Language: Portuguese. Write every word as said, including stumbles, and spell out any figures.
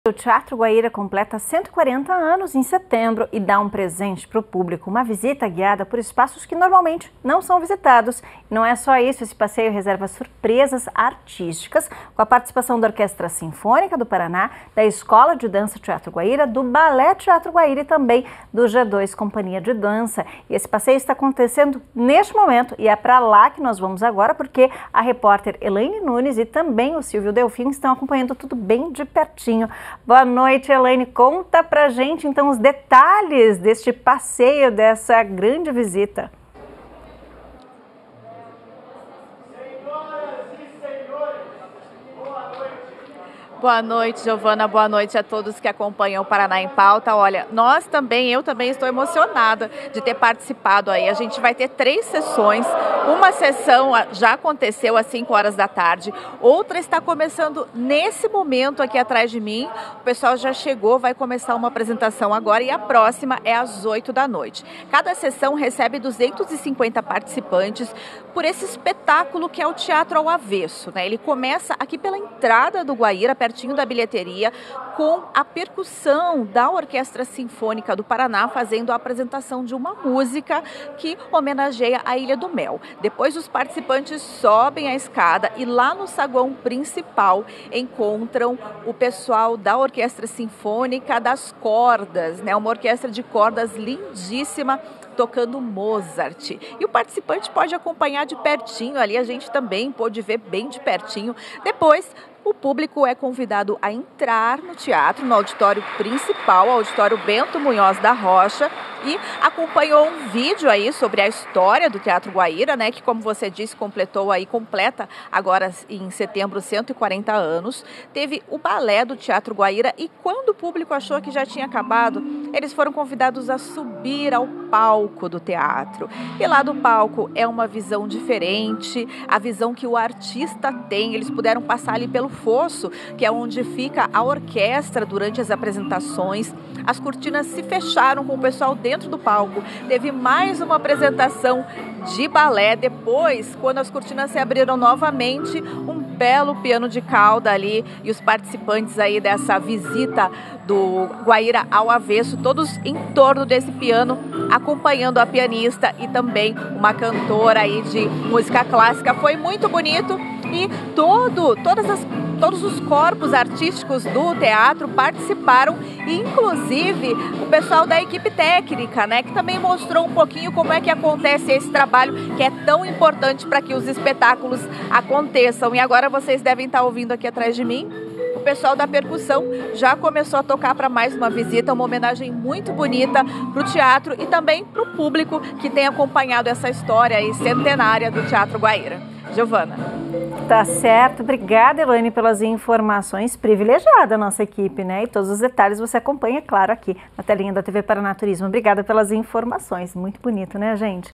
O Teatro Guaíra completa cento e quarenta anos em setembro e dá um presente para o público, uma visita guiada por espaços que normalmente não são visitados. E não é só isso, esse passeio reserva surpresas artísticas com a participação da Orquestra Sinfônica do Paraná, da Escola de Dança Teatro Guaíra, do Balé Teatro Guaíra e também do G dois Companhia de Dança. E esse passeio está acontecendo neste momento e é para lá que nós vamos agora, porque a repórter Elaine Nunes e também o Silvio Delfim estão acompanhando tudo bem de pertinho. Boa noite, Elaine. Conta pra gente, então, os detalhes deste passeio, dessa grande visita. Boa noite, Giovana. Boa noite a todos que acompanham o Paraná em Pauta. Olha, nós também, eu também estou emocionada de ter participado aí. A gente vai ter três sessões. Uma sessão já aconteceu às cinco horas da tarde. Outra está começando nesse momento aqui atrás de mim. O pessoal já chegou, vai começar uma apresentação agora e a próxima é às oito da noite. Cada sessão recebe duzentos e cinquenta participantes por esse espetáculo que é o Teatro ao Avesso, né? Ele começa aqui pela entrada do Guaíra, pertinho da bilheteria, com a percussão da Orquestra Sinfônica do Paraná, fazendo a apresentação de uma música que homenageia a Ilha do Mel. Depois os participantes sobem a escada e lá no saguão principal encontram o pessoal da Orquestra Sinfônica das Cordas, né? Uma orquestra de cordas lindíssima, tocando Mozart. E o participante pode acompanhar de pertinho ali, a gente também pôde ver bem de pertinho. Depois, o público é convidado a entrar no teatro, no auditório principal, auditório Bento Munhoz da Rocha, e acompanhou um vídeo aí sobre a história do Teatro Guaíra, né, que, como você disse, completou aí, completa agora em setembro cento e quarenta anos. Teve o balé do Teatro Guaíra e quando o público achou que já tinha acabado, eles foram convidados a subir ao palco do teatro. E lá do palco é uma visão diferente, a visão que o artista tem. Eles puderam passar ali pelo fosso, que é onde fica a orquestra durante as apresentações. As cortinas se fecharam com o pessoal dentro do palco. Teve mais uma apresentação de balé. Depois, quando as cortinas se abriram novamente, um belo piano de cauda ali e os participantes aí dessa visita do Guaíra ao Avesso, todos em torno desse piano, acompanhando a pianista e também uma cantora aí de música clássica. Foi muito bonito e todo, todas as Todos os corpos artísticos do teatro participaram, inclusive o pessoal da equipe técnica, né, que também mostrou um pouquinho como é que acontece esse trabalho, que é tão importante para que os espetáculos aconteçam. E agora vocês devem estar ouvindo aqui atrás de mim, o pessoal da percussão já começou a tocar para mais uma visita, uma homenagem muito bonita para o teatro e também para o público que tem acompanhado essa história aí centenária do Teatro Guaíra. Giovana. Tá certo. Obrigada, Elaine, pelas informações. Privilegiada a nossa equipe, né? E todos os detalhes você acompanha, claro, aqui na telinha da T V Paraná Turismo. Obrigada pelas informações. Muito bonito, né, gente?